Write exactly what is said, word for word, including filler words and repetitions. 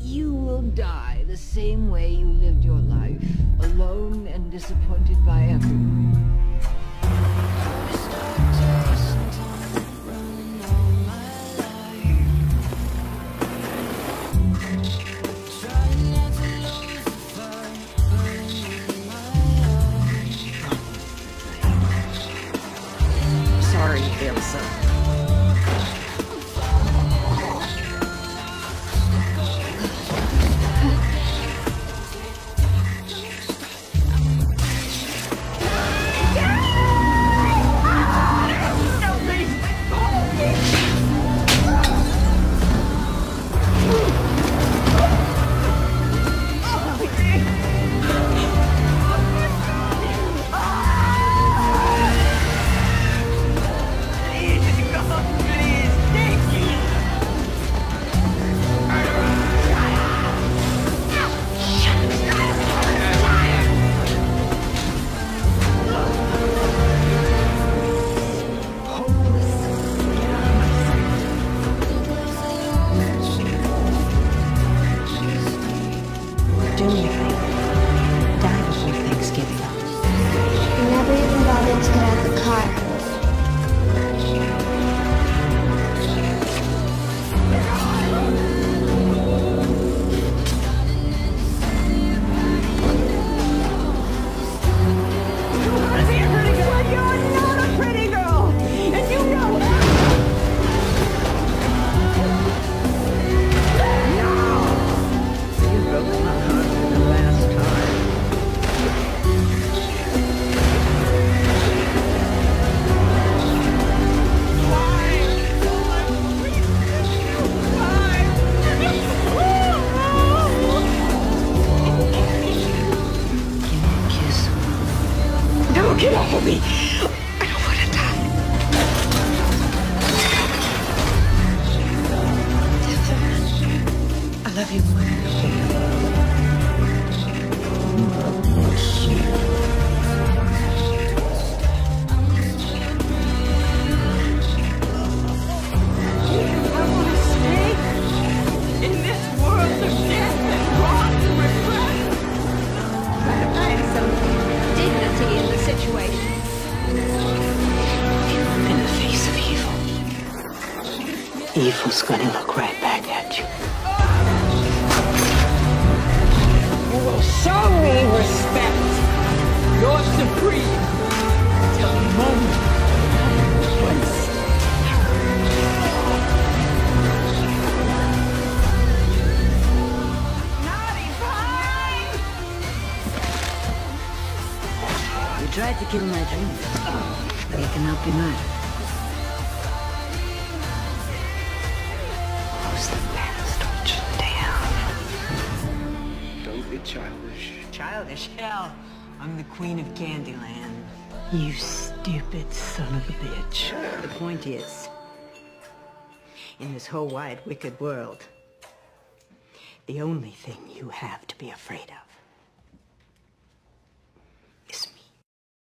You will die the same way you lived your life, alone and disappointed by everyone. Sorry, Elsa. Do me a favor. Die before Thanksgiving. We never even bothered to get out the car. Get off of me! I don't want to die. I love you more than I want to stay in this world of death and wrong and regret. Try to find some dignity in the situation. In the face of evil, evil's gonna look right back at you. You will show me respect. You're supreme till the moment once. You tried to kill my dreams, but it cannot be mine. Close the past down. Don't be childish. Childish? Hell, I'm the queen of Candyland. You stupid son of a bitch. The point is, in this whole wide, wicked world, the only thing you have to be afraid of